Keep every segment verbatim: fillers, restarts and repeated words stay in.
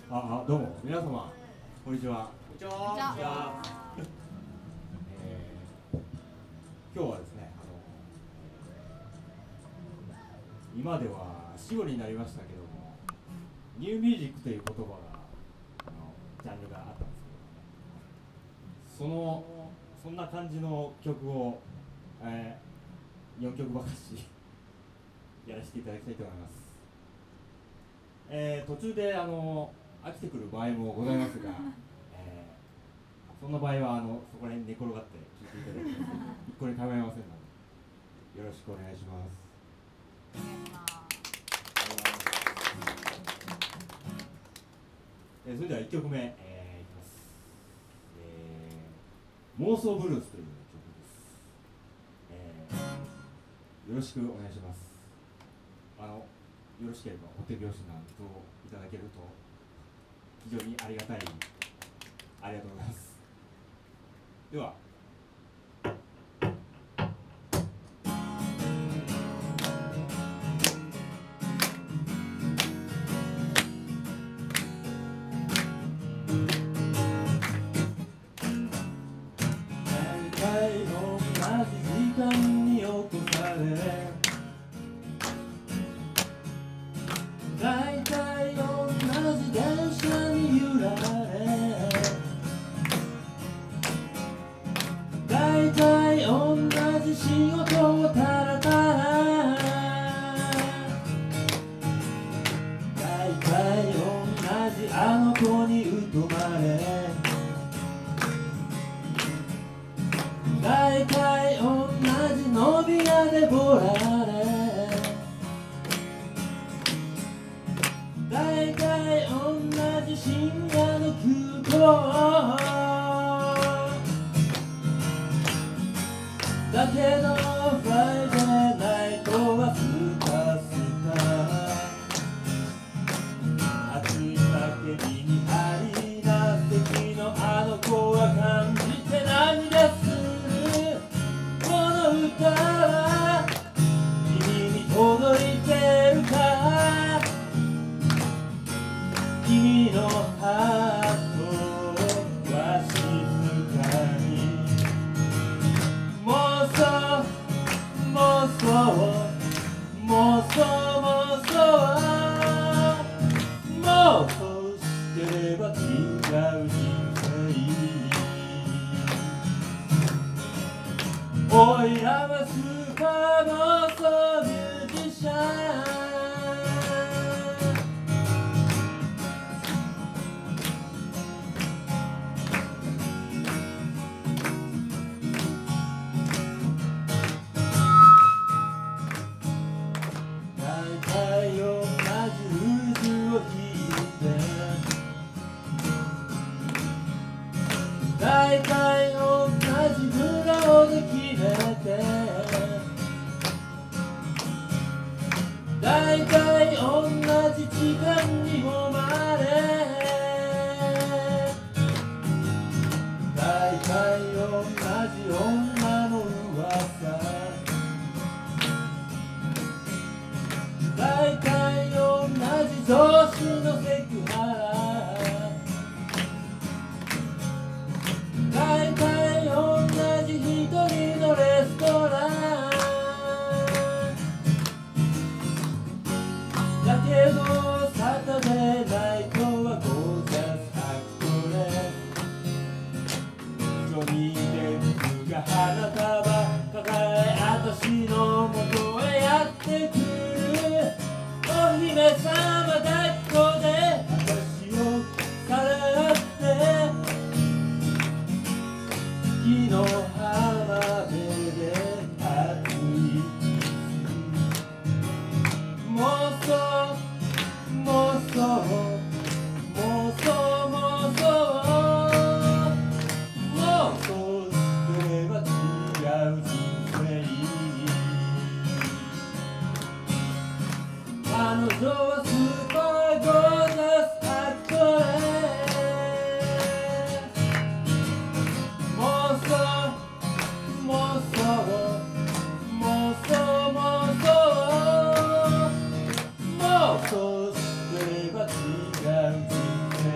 あ、あ、どうも皆様こんにちは。 こんにちは。 えー、今日はですね、あの今では死語になりましたけども、ニューミュージックという言葉があのジャンルがあったんですけど、そのそんな感じの曲を、えー、よんきょくばかしやらせていただきたいと思います。えー、途中であの飽きてくる場合もございますが、えー、そんな場合はあのそこら辺に寝転がって聴いていただいて一向に構いませんのでよろしくお願いします。 お願いします。 えー、それではいっきょくめ、えー、いきます、えー、妄想ブルースという曲です、えー、よろしくお願いします。あのよろしければお手拍子なんといただけると非常にありがたい。ありがとうございます。では大体同じ時間に起こされ、大体同じ電車に揺られ、大体同じ仕事をたらたら、大体同じあの子に疎まれ、大体同じ伸び屋でボラれ、大体同じ深夜の空港だけどフライデーナイトはスカスカ、暑い叫びに張り出す席のあの子は感じて涙する。この歌は君に届いてるか、君のハートは静かに妄想妄想妄想妄想妄想してれば違う人生、おいらはスーパー妄想ミュージシャン。大体同じ無顔で決めて、大体同じ時間に揉まれ、大体同じ女の噂、大体同じ上司のセクハラ、大体同じ一人のレストランだけどサタデーナイトはゴージャスアクトレス、ジョニー・デップが花束抱え私の元へやってくる。お姫様抱っこで私をさらって月の浜辺で熱い妄想妄想妄想妄想妄想してれば違う人生、彼女はスーパーゴージャスアクトレス、妄想妄想妄想妄想妄想してれば違う人生、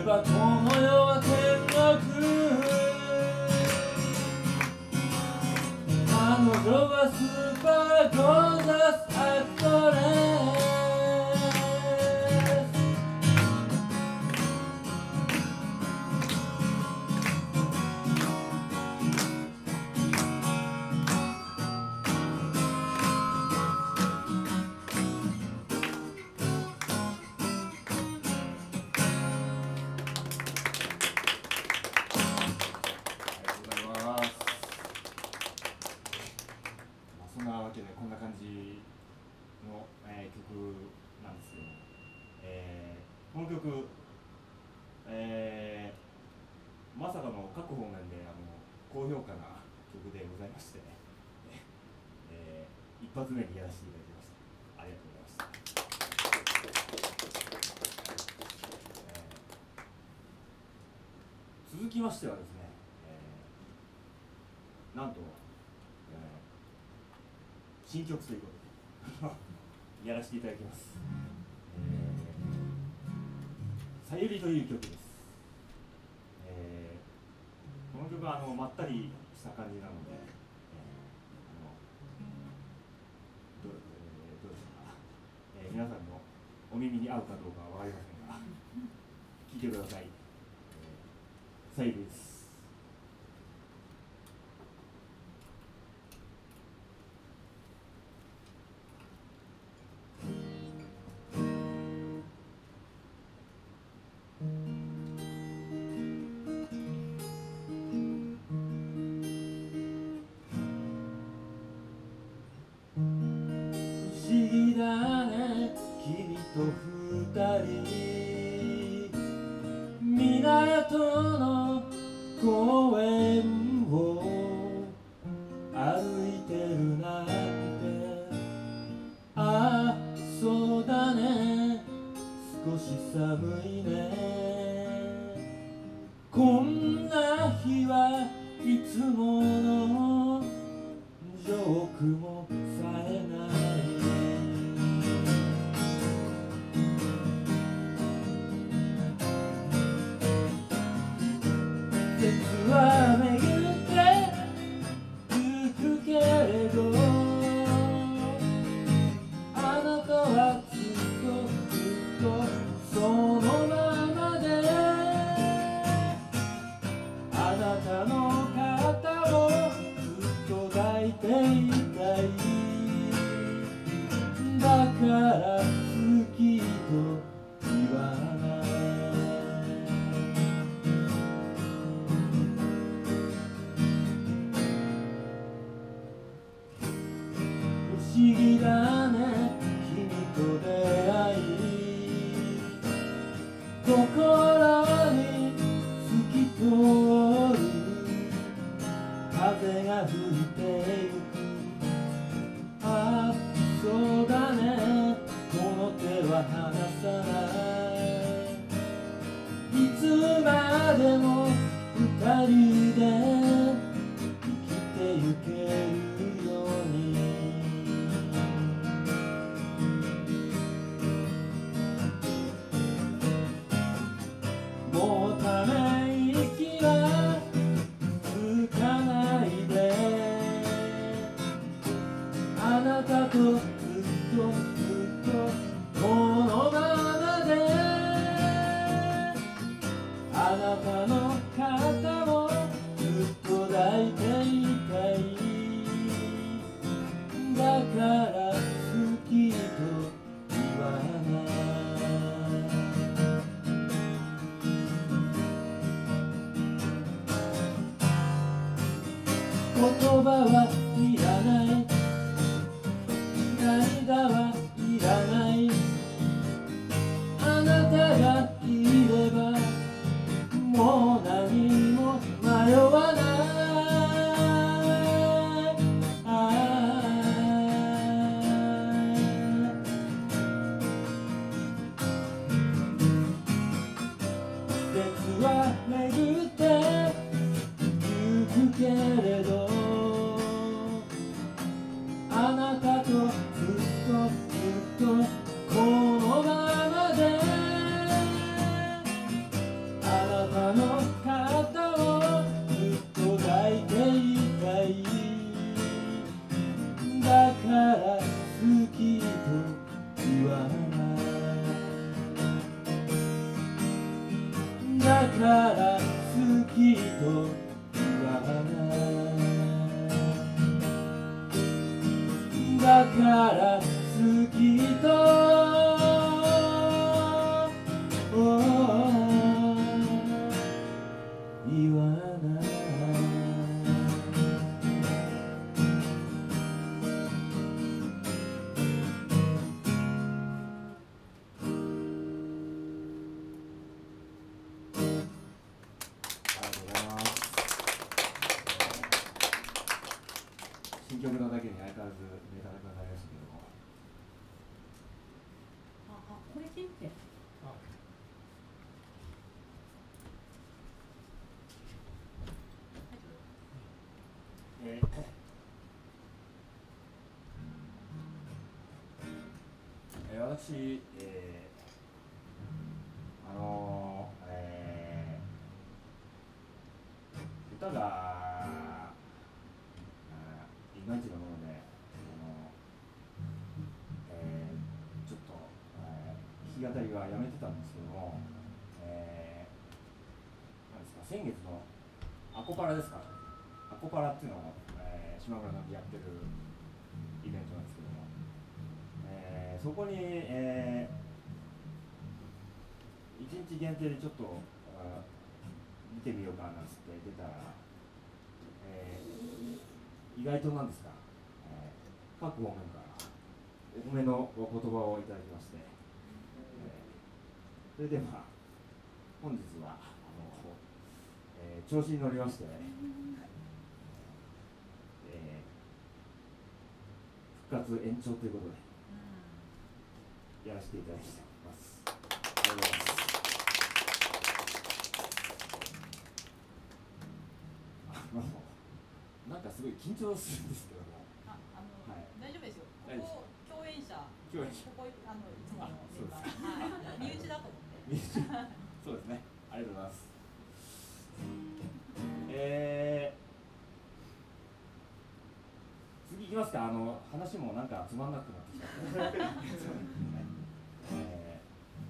ばこの世は天国。彼女はスーパーゴージャスアクトレス。そんなわけでこんな感じの、えー、曲なんですけども、えー、この曲、えー、まさかの各方面であの高評価な曲でございまして、えー、一発目にやらせていただきました。ありがとうございました。えー、続きましてはですね、えー、なんと、えー新曲ということでやらせていただきます。さゆりという曲です。えー、この曲はあのまったりした感じなので、えー、あのどう、えー、どうでしょうか、えー、皆さんのお耳に合うかどうかは分かりませんが聴いてください。えー、さゆりです。不思議だね君と二人港の公園を歩いてるなんて。ああそうだね少し寒いね。こんな日はいつものジョークもさえない。説は巡ってゆくけれど、あなたはずっとずっとそのままで、あなたの肩をずっと抱いていたい。だから好きと言わない。不思議だね君と出会い、心に透き通る風が吹いてゆく。ああそうだねこの手は離さない。いつまでも二人で生きてゆけるように。もうため息はつかないで、あなたとずっとずっとこのままで、あなたの肩をずっと抱いていたい。だから好きと言わない。言葉はいらない、涙はいらない。あなたがいればもう何も迷わない。説は巡ってゆくけれど、あなたとずっとずっとこのままで、あなの肩をずっと抱いていたい。だから好きと言わない。だから好きと言わない。だから好きと言わない。新曲のだけに相変わらずネタが流れましたけども。 あ、あ、これ聞いて。 えーえー、私、えー、あのー、えー、歌がいまいちなもので、あのえー、ちょっと、えー、弾き語りはやめてたんですけども、えー、なんですか、先月のアコパラですか、アコパラっていうのを、えー、島村さんでやってるイベントなんですけども、えー、そこに、えー、いちにち限定でちょっと見てみようかなんつって出たら、えー、意外となんですか、えー、各方面からお褒めのお言葉をいただきまして、えー、それでまあ本日はあの、えー、調子に乗りまして、えー、復活延長ということでやらせていただきます。ありがとうございます。あのなんかすごい緊張するんですけども、 あ、あの、 はい、 大丈夫ですよ。 大丈夫ですここ共演者、 共演者ここあのいつものあ、 メンバー、 そうはい、身内だと思って。 身内そうですね。ありがとうございます。えー、次いきますか。あの話もなんかつまんなくなってきたんで、え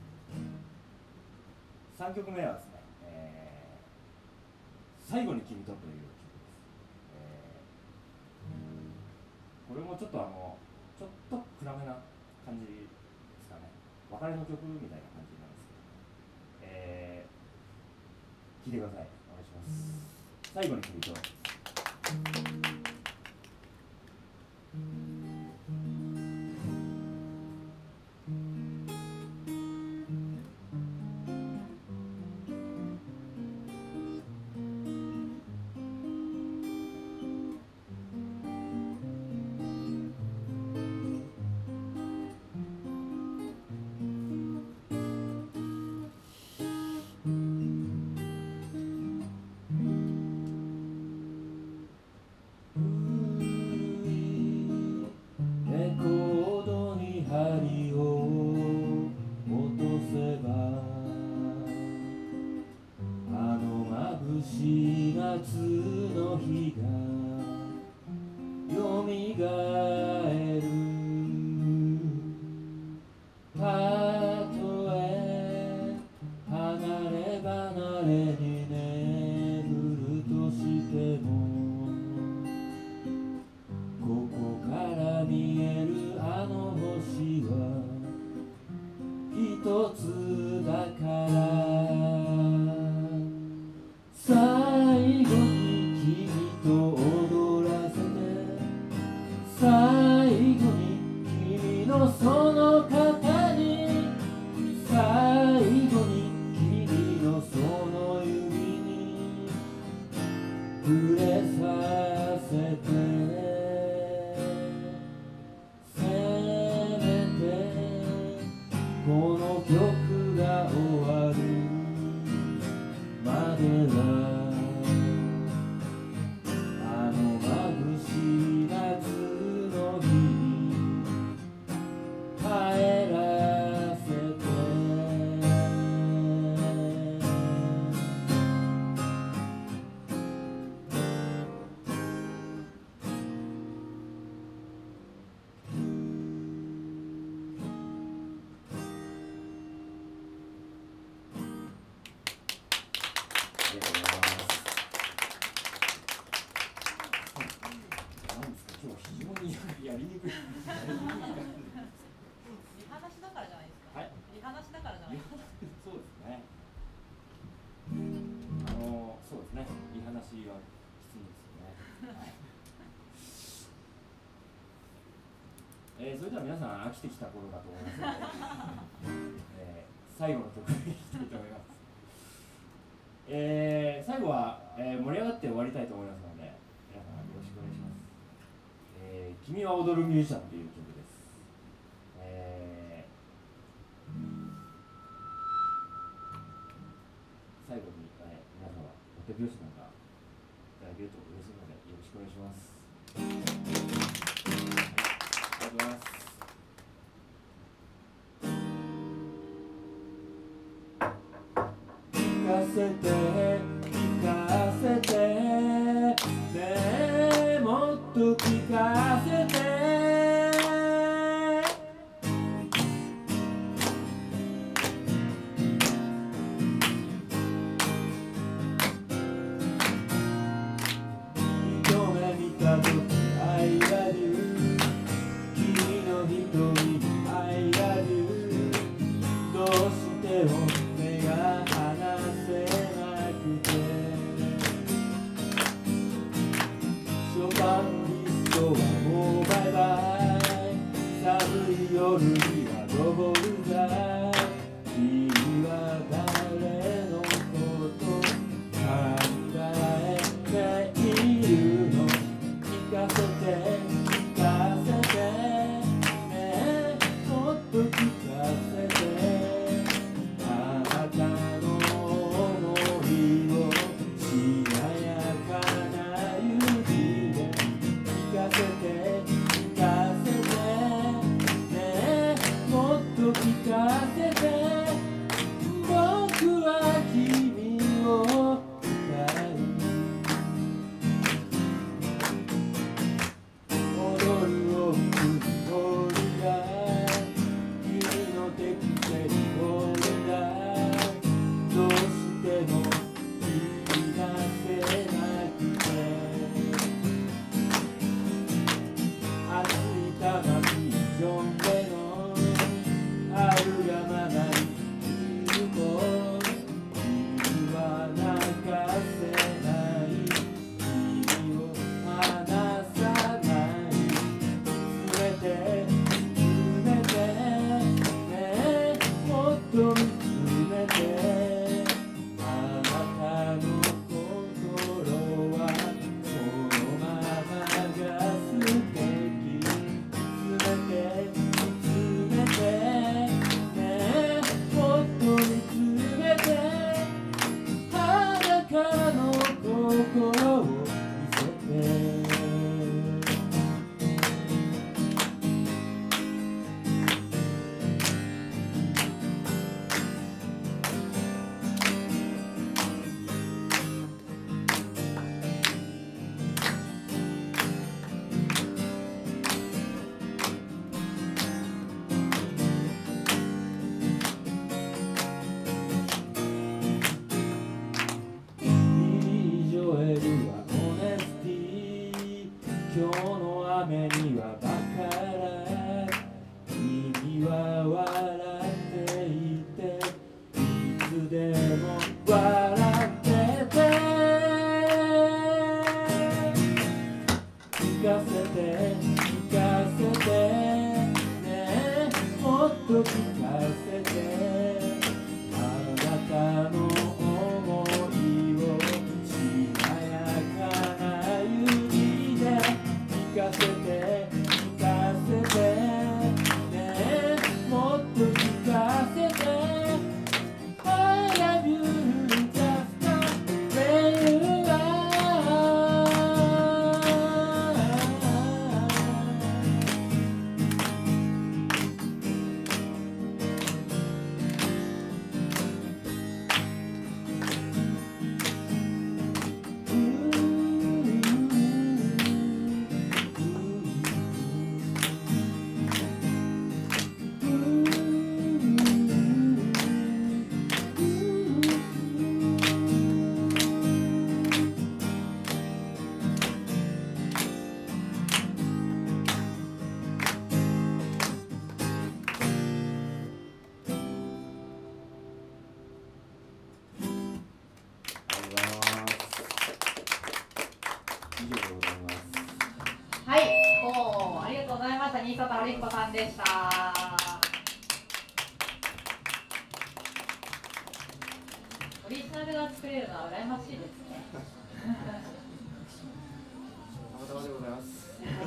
ー、さんきょくめはですね、えー、最後に君とという曲です。えー、これもちょっとあのちょっと暗めな感じですかね。別れの曲みたいな感じなんですけど、えー、聴いてください。お願いします。最後に君と。夏の日がよみがえる。たとえ離れ離れに眠るとしても、ここから見えるあの星は一つだから。最後に君と踊らせて、最後に君のその肩に、最後に君のその指に触れやりにくい。 リハなしだからじゃないですか。 はい。 リハなしだからじゃないですか。 そうですね。あのそうですね。いい話はきついんですよね。はい。えー、それでは皆さん飽きてきた頃だと思いますので、えー、最後の曲にいきたいと思います。えー、最後は、えー、盛り上がって終わりたいと思いますので、皆さんよろしくお願いします。えー、君は踊るミュージシャンという曲です。えー、最後に、えー、皆様お手拍子なんかいただけると嬉しいのでよろしくお願いします。ありがとうございます。聞かせて聞かせてねえもっと聞かせて一目見たとき I love you 君の瞳 I love you どうしても目が離せなくて初版リストはもうバイバイ寒い夜には登るざ君は誰のこと考えているの聞かせて聞かせてねえもっと聞かせてあなたの想いをしなやかな指で聞かせて聞かせてねえもっと聞かせて僕は君を歌う踊るを振りが君の手癖に惚れたどうしても言い出せなくて熱い魂ジョン・レノンあるがままに言うと君は泣かせない君を離さない全て見つめてねえもっと見つめてあなたの心はそのままが素敵全て見つめてねえもっと見つめて裸の心を見せてビジョエルはオネスティ今日の雨にはバカラ君は笑っていていつでも笑ってて聞かせて聞かせてねえもっと聞かせてあなたの想いをしなやかな指で聞かせて聞かせてねえもっと聞かせて I love you 以上でございます。 はい、おー、ありがとうございました。新里春彦さんでした。オリジナルが作れるのは羨ましいですね。 たまたまでございます。